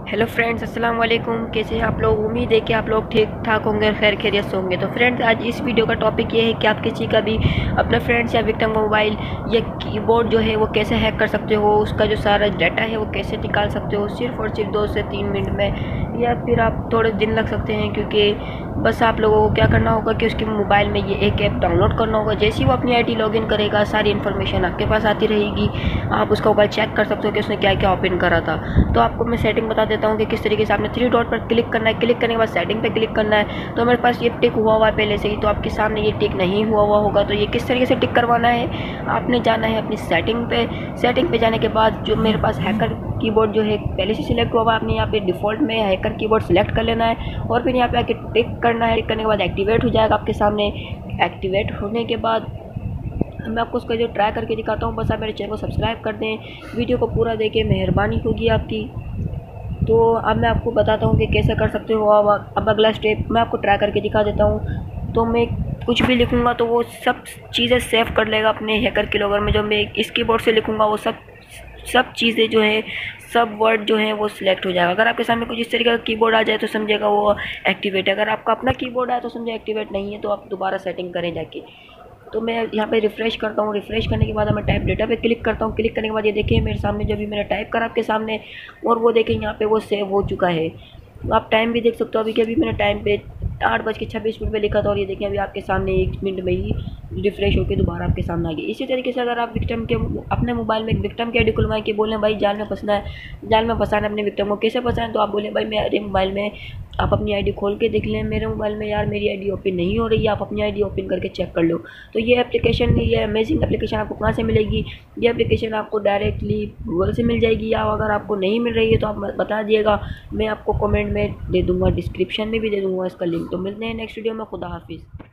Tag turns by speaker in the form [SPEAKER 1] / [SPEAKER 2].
[SPEAKER 1] Hello friends, अस्सलाम वालेकुम। कैसे हैं आप लोग? उम्मीद है कि आप लोग ठीक ठाक होंगे, खैर खैरियत से होंगे। तो फ्रेंड्स, आज इस वीडियो का टॉपिक ये है कि आप किसी का भी अपने फ्रेंड्स या विक्टिम का मोबाइल या कीबोर्ड जो है वो कैसे हैक कर सकते हो, उसका जो सारा डाटा है वो कैसे निकाल सकते हो सिर्फ और सिर्फ 2 से 3 मिनट में, या फिर आप थोड़े दिन लग सकते हैं। क्योंकि बस आप लोगों को क्या करना होगा कि उसके मोबाइल में ये एक ऐप डाउनलोड करना होगा। जैसे ही वो अपनी आईडी लॉगिन करेगा, सारी इन्फॉर्मेशन आपके पास आती रहेगी। आप उसका मोबाइल चेक कर सकते हो कि उसने क्या क्या ओपन करा था। तो आपको मैं सेटिंग बता देता हूँ कि किस तरीके से आपने 3 डॉट पर क्लिक करना है। क्लिक करने के बाद सेटिंग पे क्लिक करना है। तो मेरे पास ये टिक हुआ है पहले से ही, तो आपके सामने ये टिक नहीं हुआ होगा। तो ये किस तरीके से टिक करवाना है, आपने जाना है अपनी सेटिंग पे जाने के बाद जो मेरे पास हैकर कीबोर्ड जो है पहले से सिलेक्ट हुआ, आपने यहाँ पे डिफ़ॉल्ट में हैकर कीबोर्ड सेलेक्ट कर लेना है और फिर यहाँ पे आके टिक करना है। टिक करने के बाद एक्टिवेट हो जाएगा आपके सामने। एक्टिवेट होने के बाद मैं आपको उसका जो ट्राई करके दिखाता हूँ। बस आप मेरे चैनल को सब्सक्राइब कर दें, वीडियो को पूरा देखें, मेहरबानी होगी आपकी। तो अब मैं आपको बताता हूँ कि कैसे कर सकते हो। अब अगला स्टेप मैं आपको ट्राई करके दिखा देता हूँ। तो मैं कुछ भी लिखूँगा तो वो सब चीज़ें सेव कर लेगा अपने हैकर की लॉगर में। जो मैं इस कीबोर्ड से लिखूँगा वो सब चीज़ें जो है, सब वर्ड जो है वो सिलेक्ट हो जाएगा। अगर आपके सामने कुछ इस तरीके का कीबोर्ड आ जाए तो समझेगा वो एक्टिवेट है। अगर आपका अपना कीबोर्ड आए तो समझे एक्टिवेट नहीं है, तो आप दोबारा सेटिंग करें जाके। तो मैं यहाँ पे रिफ़्रेश करता हूँ। रिफ़्रेश करने के बाद मैं टाइप डेटा पे क्लिक करता हूँ। क्लिक करने के बाद ये देखिए मेरे सामने जो भी मैंने टाइप करा आपके सामने, और वो देखें यहाँ पे वो सेव हो चुका है। तो आप टाइम भी देख सकते हो। अभी के अभी मैंने टाइम पे 8:26 पे लिखा था, और ये देखिए अभी आपके सामने 1 मिनट में ही रिफ़्रेश होकर दोबारा आपके सामने आ गया। इसी तरीके से अगर आप विक्टिम के अपने मोबाइल में एक विक्टिम की आईडी खुलवाएं कि बोलें भाई जाल में फंसना है, जाल में फंसाना है अपने विक्टिम को, कैसे फंसाएं? तो आप बोलें भाई मेरे मोबाइल में आप अपनी आईडी खोल के देख लें, मेरे मोबाइल में यार मेरी आईडी ओपन नहीं हो रही है, आप अपनी आईडी ओपन करके चेक कर लो। तो ये एप्लीकेशन, ये अमेजिंग एप्लीकेशन आपको कहाँ से मिलेगी? ये एप्लीकेशन आपको डायरेक्टली गूगल से मिल जाएगी, या अगर आपको नहीं मिल रही है तो आप बता दिएगा, मैं आपको कमेंट में दे दूँगा, डिस्क्रिप्शन में भी दे दूँगा इसका लिंक। तो मिलते हैं नेक्स्ट वीडियो में। खुदा हाफिज़।